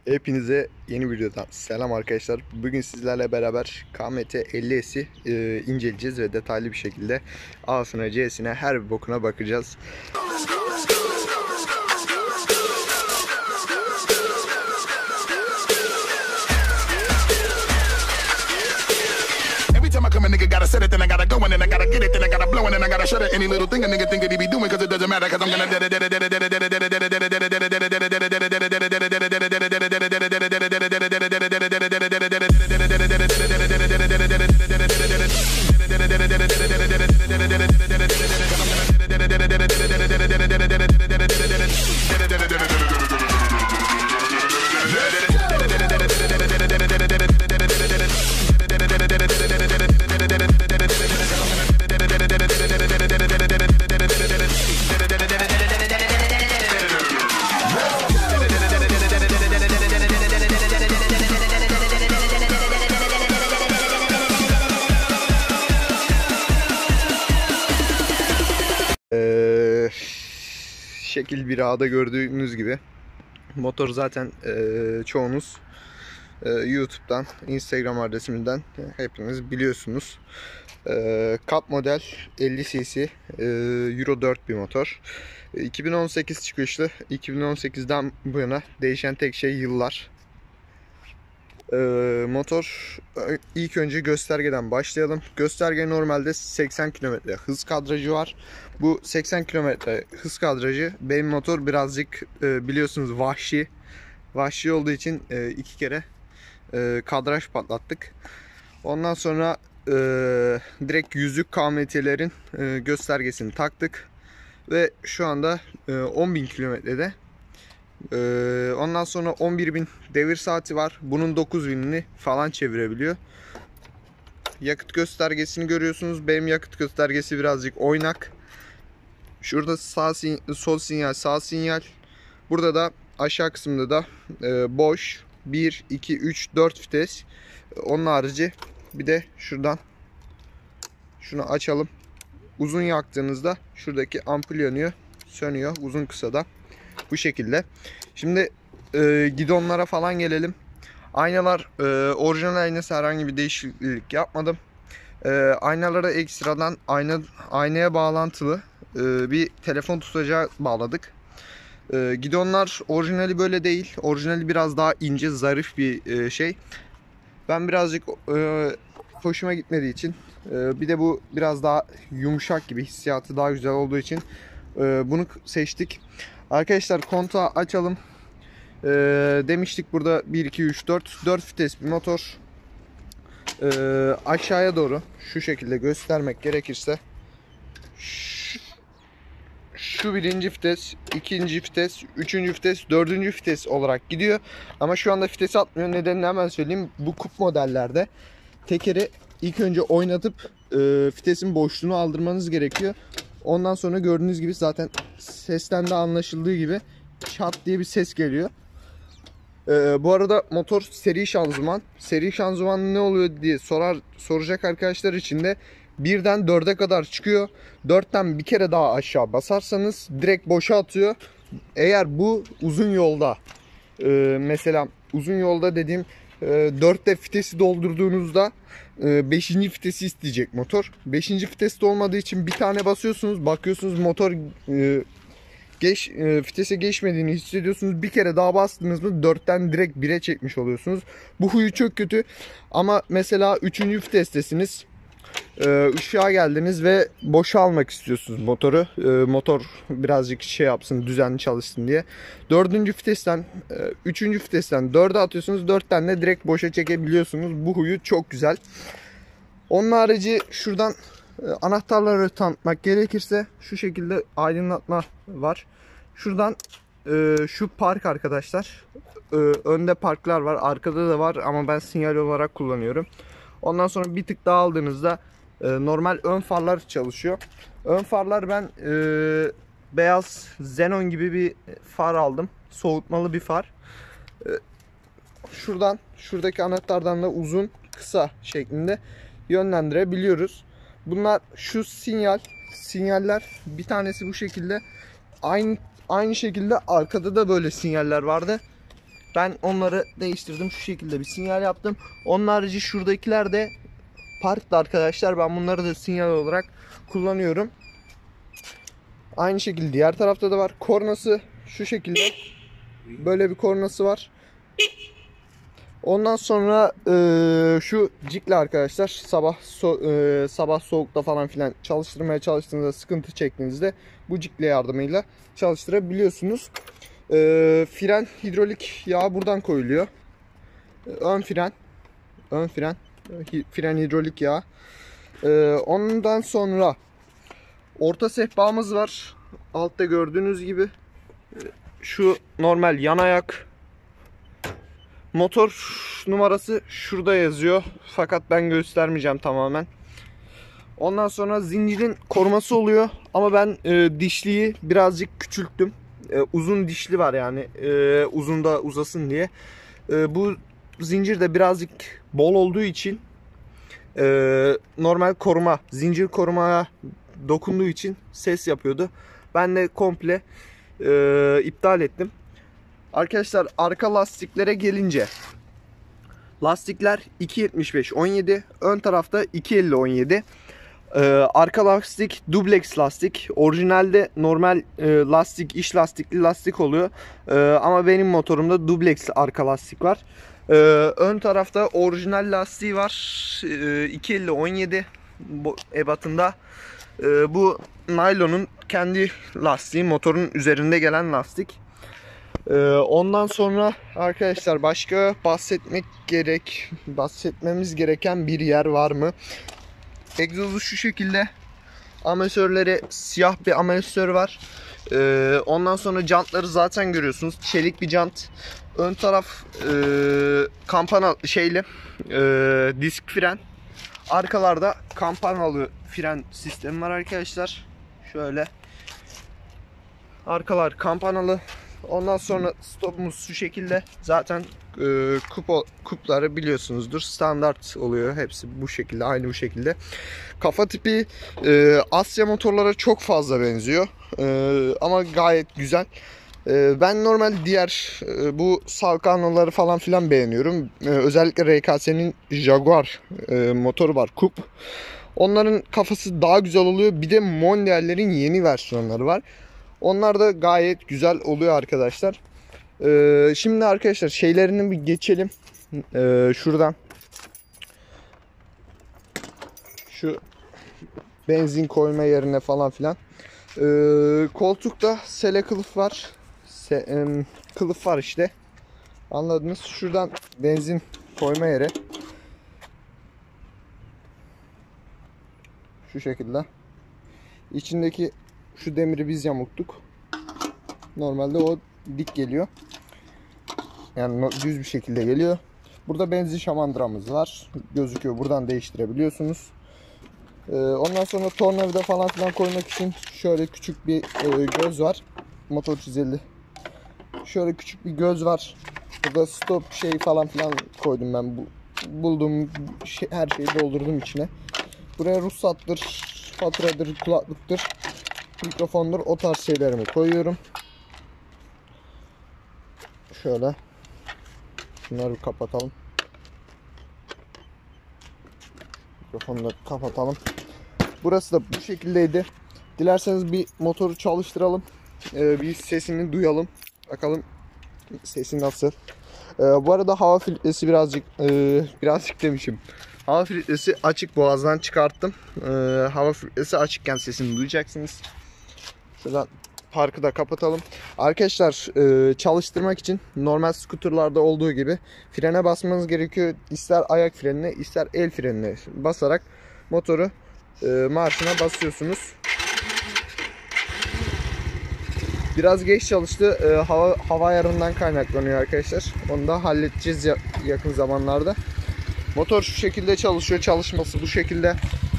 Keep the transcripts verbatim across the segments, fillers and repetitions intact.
Hepinize yeni videodan selam arkadaşlar. Bugün sizlerle beraber K M T elli S'i e, inceleyeceğiz ve detaylı bir şekilde A'sına C'sine her bir bokuna bakacağız. Come a nigga gotta set it, then I gotta go, and then I gotta get it, then I gotta blow, and then I gotta shut it. Any little thing a nigga think that he be doing, cause it doesn't matter, cause I'm gonna Ee, şekil bir A'da gördüğünüz gibi motor zaten e, çoğunuz e, YouTube'dan, Instagram adresimden hepiniz biliyorsunuz. E, Cup model elli cc e, Euro dört bir motor. iki bin on sekiz çıkışlı. iki bin on sekizden bu yana değişen tek şey yıllar. Ee, motor ilk önce göstergeden başlayalım. Gösterge normalde seksen kilometre hız kadrajı var. Bu seksen kilometre hız kadrajı, benim motor birazcık e, biliyorsunuz vahşi. Vahşi olduğu için e, iki kere e, kadraj patlattık. Ondan sonra e, direkt yüzlük K M T'lerin e, göstergesini taktık. Ve şu anda e, on bin kilometrede. Ee, ondan sonra on bir bin devir saati var. Bunun dokuz binini falan çevirebiliyor. Yakıt göstergesini görüyorsunuz. Benim yakıt göstergesi birazcık oynak. Şurada sağ sol sinyal, sağ sinyal. Burada da aşağı kısımda da e, boş bir, iki, üç, dört vites. Onun harici bir de şuradan şunu açalım. Uzun yaktığınızda şuradaki ampul yanıyor, sönüyor uzun kısa da. Bu şekilde. Şimdi e, gidonlara falan gelelim. Aynalar e, orijinal aynası, herhangi bir değişiklik yapmadım. E, aynalara ekstradan ayna, aynaya bağlantılı e, bir telefon tutacağı bağladık. E, gidonlar orijinali böyle değil. Orijinali biraz daha ince, zarif bir e, şey. Ben birazcık e, hoşuma gitmediği için e, bir de bu biraz daha yumuşak gibi, hissiyatı daha güzel olduğu için e, bunu seçtik. Arkadaşlar kontağı açalım. Ee, demiştik burada bir, iki, üç, dört. dört vites bir motor. Ee, aşağıya doğru şu şekilde göstermek gerekirse şu, şu birinci vites, ikinci vites, üçüncü vites, dördüncü vites olarak gidiyor. Ama şu anda vites atmıyor. Nedenini hemen söyleyeyim. Bu kup modellerde tekeri ilk önce oynatıp e, vitesin boşluğunu aldırmanız gerekiyor. Ondan sonra gördüğünüz gibi zaten sesten de anlaşıldığı gibi çat diye bir ses geliyor. Ee, bu arada motor seri şanzıman. Seri şanzıman ne oluyor diye sorar soracak arkadaşlar için de birden dörde kadar çıkıyor. dörtten bir kere daha aşağı basarsanız direkt boşa atıyor. Eğer bu uzun yolda e, mesela uzun yolda dediğim e, dörtte vitesi doldurduğunuzda beşinci vitesi isteyecek motor. beşinci viteste olmadığı için bir tane basıyorsunuz, bakıyorsunuz motor e, geç e, vitese geçmediğini hissediyorsunuz. Bir kere daha bastınız mı dörtten direkt bire çekmiş oluyorsunuz. Bu huyu çok kötü. Ama mesela üçüncü vitestesiniz. E, ışığa geldiniz ve boşa almak istiyorsunuz motoru. E, motor birazcık şey yapsın, düzenli çalışsın diye. dördüncü vitesten, e, üçüncü vitesten dörde atıyorsunuz. dörtten de direkt boşa çekebiliyorsunuz. Bu huyu çok güzel. Onun harici şuradan e, anahtarları tanıtmak gerekirse şu şekilde aydınlatma var. Şuradan e, şu park arkadaşlar. E, önde parklar var, arkada da var ama ben sinyal olarak kullanıyorum. Ondan sonra bir tık daha aldığınızda e, normal ön farlar çalışıyor. Ön farlar ben e, beyaz Xenon gibi bir far aldım. Soğutmalı bir far. E, şuradan, şuradaki anahtardan da uzun, kısa şeklinde yönlendirebiliyoruz. Bunlar şu sinyal, sinyaller bir tanesi bu şekilde. Aynı aynı şekilde arkada da böyle sinyaller vardı. Ben onları değiştirdim. Şu şekilde bir sinyal yaptım. Onun harici şuradakiler de parkta arkadaşlar. Ben bunları da sinyal olarak kullanıyorum. Aynı şekilde diğer tarafta da var. Kornası şu şekilde. Böyle bir kornası var. Ondan sonra e, şu cikle arkadaşlar sabah so, e, sabah soğukta falan filan çalıştırmaya çalıştığınızda, sıkıntı çektiğinizde bu cikle yardımıyla çalıştırabiliyorsunuz. E, fren hidrolik yağı buradan koyuluyor. E, ön fren, ön fren, hi, fren hidrolik yağı. E, ondan sonra orta sehpamız var. Altta gördüğünüz gibi şu normal yan ayak. Motor numarası şurada yazıyor. Fakat ben göstermeyeceğim tamamen. Ondan sonra zincirin koruması oluyor. Ama ben e, dişliyi birazcık küçülttüm. E, uzun dişli var yani. E, uzun da uzasın diye. E, bu zincir de birazcık bol olduğu için e, normal koruma, zincir korumaya dokunduğu için ses yapıyordu. Ben de komple e, iptal ettim. Arkadaşlar arka lastiklere gelince, lastikler iki yetmiş beş on yedi, ön tarafta iki elli on yedi. Ee, arka lastik dubleks lastik. Orijinalde normal e, lastik, iş lastikli lastik oluyor. Ee, ama benim motorumda dubleks arka lastik var. Ee, ön tarafta orijinal lastiği var. Ee, iki elli on yedi ebatında. Ee, bu naylonun kendi lastiği, motorun üzerinde gelen lastik. Ondan sonra arkadaşlar başka bahsetmek gerek bahsetmemiz gereken bir yer var mı? Egzozu şu şekilde, amortisörleri siyah bir amortisör var. Ondan sonra jantları zaten görüyorsunuz, çelik bir jant. Ön taraf e, kampana şeyli e, disk fren. Arkalarda kampanalı fren sistemi var arkadaşlar. Şöyle arkalar kampanalı. Ondan sonra stopumuz şu şekilde. Zaten e, kup, kupları biliyorsunuzdur. Standart oluyor. Hepsi bu şekilde. Aynı bu şekilde. Kafa tipi e, Asya motorlara çok fazla benziyor. E, ama gayet güzel. E, ben normal diğer e, bu Salkano'ları falan filan beğeniyorum. E, özellikle R K S'nin Jaguar e, motoru var. Kup. Onların kafası daha güzel oluyor. Bir de Mondial'lerin yeni versiyonları var. Onlar da gayet güzel oluyor arkadaşlar. Ee, şimdi arkadaşlar şeylerini bir geçelim. Ee, şuradan. Şu benzin koyma yerine falan filan. Ee, koltukta sele kılıf var. Se, e, kılıf var işte. Anladınız. Şuradan benzin koyma yeri. Şu şekilde. İçindeki şu demiri biz yamulttuk. Normalde o dik geliyor. Yani düz bir şekilde geliyor. Burada benzin şamandıramız var. Gözüküyor. Buradan değiştirebiliyorsunuz. Ee, ondan sonra tornavida falan filan koymak için şöyle küçük bir e, göz var. Motor çizildi. Şöyle küçük bir göz var. Burada stop şey falan filan koydum ben. Bu, bulduğum şey, her şeyi doldurdum içine. Buraya ruhsattır, faturadır, kulaklıktır, mikrofondur, o tarz şeylerimi koyuyorum. Şöyle. Şunları kapatalım. Mikrofonları kapatalım. Burası da bu şekildeydi. Dilerseniz bir motoru çalıştıralım. Ee, bir sesini duyalım. Bakalım sesi nasıl. Ee, bu arada hava filtresi birazcık e, birazcık demişim. Hava filtresi açık, boğazdan çıkarttım. Ee, hava filtresi açıkken sesini duyacaksınız. Şuradan parkı da kapatalım. Arkadaşlar e, çalıştırmak için normal skuterlarda olduğu gibi frene basmanız gerekiyor. İster ayak frenine ister el frenine basarak motoru e, marşına basıyorsunuz. Biraz geç çalıştı. E, hava, hava ayarından kaynaklanıyor arkadaşlar. Onu da halledeceğiz ya, yakın zamanlarda. Motor şu şekilde çalışıyor. Çalışması bu şekilde.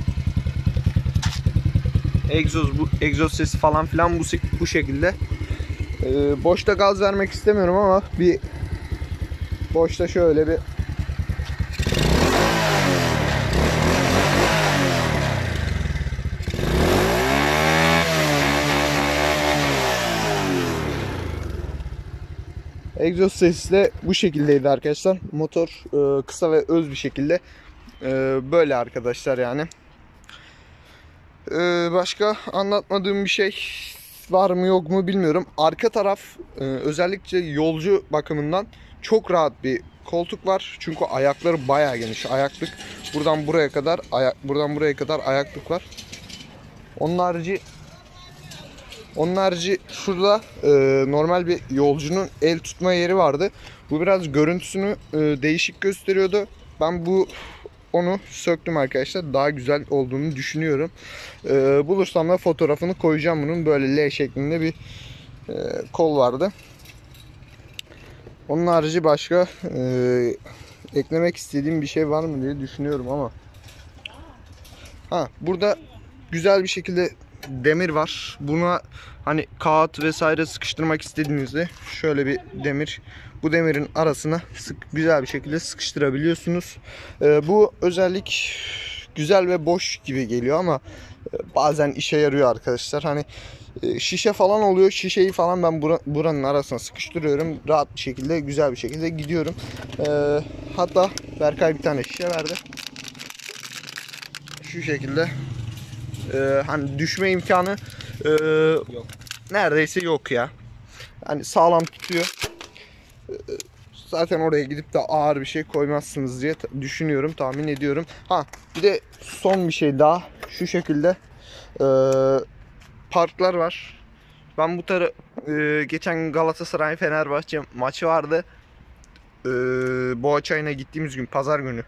Egzoz, bu egzoz sesi falan filan bu, bu şekilde. Ee, boşta gaz vermek istemiyorum ama bir boşta şöyle bir egzoz sesi de bu şekildeydi arkadaşlar. Motor e, kısa ve öz bir şekilde e, böyle arkadaşlar yani. E, başka anlatmadığım bir şey var mı yok mu bilmiyorum. Arka taraf e, özellikle yolcu bakımından çok rahat bir koltuk var. Çünkü ayakları bayağı geniş. Ayaklık buradan buraya kadar ayak buradan buraya kadar ayaklık var. Onun harici Onun harici şurada e, normal bir yolcunun el tutma yeri vardı. Bu biraz görüntüsünü e, değişik gösteriyordu. Ben bu onu söktüm arkadaşlar. Daha güzel olduğunu düşünüyorum. E, bulursam da fotoğrafını koyacağım bunun. Böyle L şeklinde bir e, kol vardı. Onun harici başka e, eklemek istediğim bir şey var mı diye düşünüyorum ama. Ha, burada güzel bir şekilde demir var. Buna hani kağıt vesaire sıkıştırmak istediğinizde şöyle bir demir, bu demirin arasına sık, güzel bir şekilde sıkıştırabiliyorsunuz. Ee, bu özellik güzel ve boş gibi geliyor ama bazen işe yarıyor arkadaşlar. Hani şişe falan oluyor. Şişeyi falan ben bura, buranın arasına sıkıştırıyorum. Rahat bir şekilde, güzel bir şekilde gidiyorum. Ee, hatta Berkay bir tane şişe verdi. Şu şekilde. Ee, hani düşme imkanı e, yok. Neredeyse yok ya. Hani sağlam tutuyor. Ee, zaten oraya gidip de ağır bir şey koymazsınız diye düşünüyorum, tahmin ediyorum. Ha, bir de son bir şey daha. Şu şekilde e, parklar var. Ben bu tarı e, geçen Galatasaray Fenerbahçe maçı vardı. E, Boğaçayı'na gittiğimiz gün, pazar günü.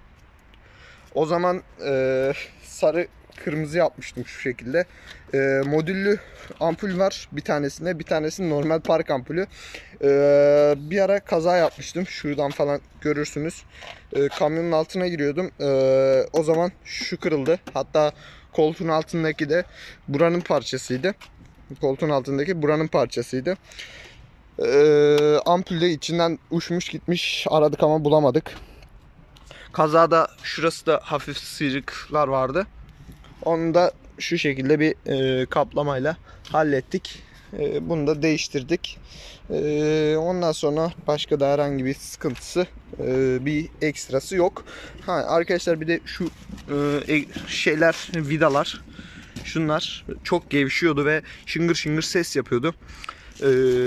O zaman e, sarı kırmızı yapmıştım şu şekilde. E, modüllü ampul var bir tanesinde, bir tanesi normal park ampulü. E, bir ara kaza yapmıştım. Şuradan falan görürsünüz. E, kamyonun altına giriyordum. E, o zaman şu kırıldı. Hatta koltuğun altındaki de buranın parçasıydı. Koltuğun altındaki buranın parçasıydı. E, ampul de içinden uçmuş gitmiş. Aradık ama bulamadık. Kazada şurası da hafif sıyrıklar vardı. Onu da şu şekilde bir e, kaplamayla hallettik. E, bunu da değiştirdik. E, ondan sonra başka da herhangi bir sıkıntısı, e, bir ekstrası yok. Ha, arkadaşlar bir de şu e, şeyler, vidalar, şunlar çok gevşiyordu ve şıngır şıngır ses yapıyordu. E,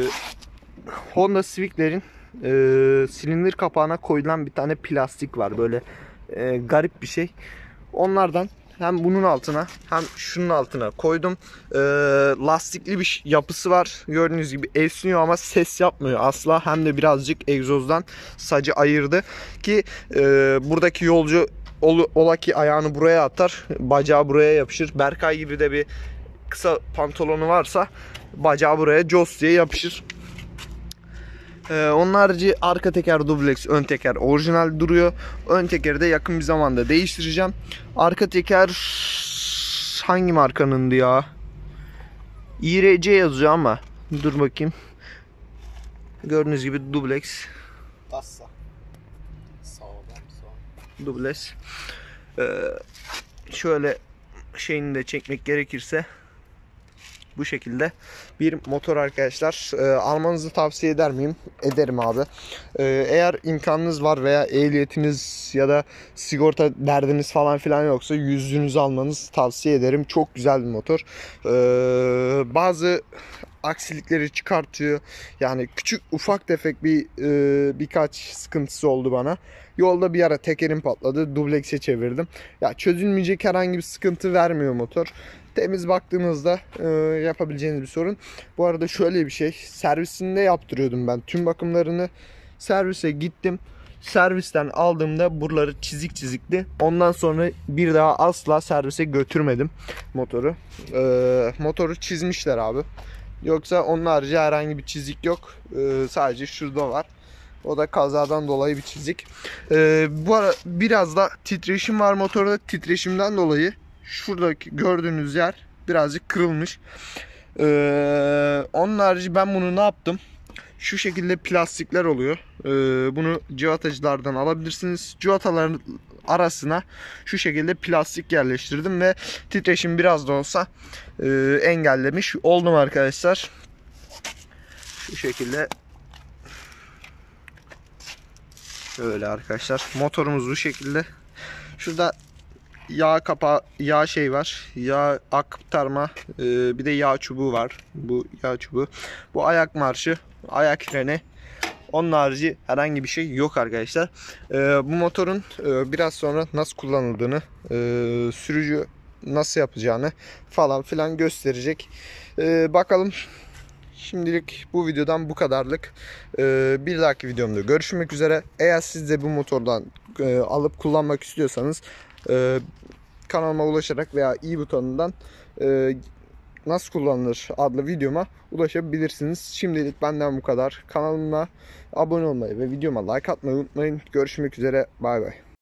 Honda Civic'lerin e, silindir kapağına koyulan bir tane plastik var. Böyle e, garip bir şey. Onlardan hem bunun altına hem şunun altına koydum. E, lastikli bir yapısı var. Gördüğünüz gibi esniyor ama ses yapmıyor asla. Hem de birazcık egzozdan sacı ayırdı. Ki e, buradaki yolcu ol, ola ki ayağını buraya atar, bacağı buraya yapışır. Berkay gibi de bir kısa pantolonu varsa bacağı buraya cos diye yapışır. Ee, onun harici arka teker dubleks, ön teker orijinal duruyor. Ön tekeri de yakın bir zamanda değiştireceğim. Arka teker hangi markanındı ya? İ R C yazıyor ama dur bakayım. Gördüğünüz gibi dubleks. Tassa. Sağdan sağ. Dubleks. Ee, şöyle şeyini de çekmek gerekirse bu şekilde bir motor arkadaşlar. E, almanızı tavsiye eder miyim? Ederim abi. E, eğer imkanınız var veya ehliyetiniz ya da sigorta derdiniz falan filan yoksa yüzünüzü almanızı tavsiye ederim. Çok güzel bir motor. E, bazı aksilikleri çıkartıyor. Yani küçük ufak tefek bir e, birkaç sıkıntısı oldu bana. Yolda bir ara tekerim patladı. Dublekse çevirdim. Ya çözülmeyecek herhangi bir sıkıntı vermiyor motor. Temiz baktığınızda e, yapabileceğiniz bir sorun. Bu arada şöyle bir şey. Servisinde yaptırıyordum ben tüm bakımlarını. Servise gittim. Servisten aldığımda buraları çizik çizikti. Ondan sonra bir daha asla servise götürmedim motoru. E, motoru çizmişler abi. Yoksa onun harici herhangi bir çizik yok. E, sadece şurada var. O da kazadan dolayı bir çizik. E, bu ara biraz da titreşim var motorda. Titreşimden dolayı şuradaki gördüğünüz yer birazcık kırılmış. Ee, onun harici ben bunu ne yaptım? Şu şekilde plastikler oluyor. Ee, bunu civatacılardan alabilirsiniz. Civataların arasına şu şekilde plastik yerleştirdim ve titreşim biraz da olsa e, engellemiş oldum arkadaşlar. Şu şekilde Şöyle arkadaşlar. Motorumuz bu şekilde. Şurada yağ kapağı, yağ şey var. Yağ aktarma, e, bir de yağ çubuğu var. Bu yağ çubuğu. Bu ayak marşı, ayak freni. Onun harici herhangi bir şey yok arkadaşlar. E, bu motorun e, biraz sonra nasıl kullanıldığını, e, sürücü nasıl yapacağını falan filan gösterecek. E, bakalım. Şimdilik bu videodan bu kadarlık. Ee, bir dahaki videomda görüşmek üzere. Eğer siz de bu motordan e, alıp kullanmak istiyorsanız e, kanalıma ulaşarak veya i butonundan e, nasıl kullanılır adlı videoma ulaşabilirsiniz. Şimdilik benden bu kadar. Kanalıma abone olmayı ve videoma like atmayı unutmayın. Görüşmek üzere. Bay bay.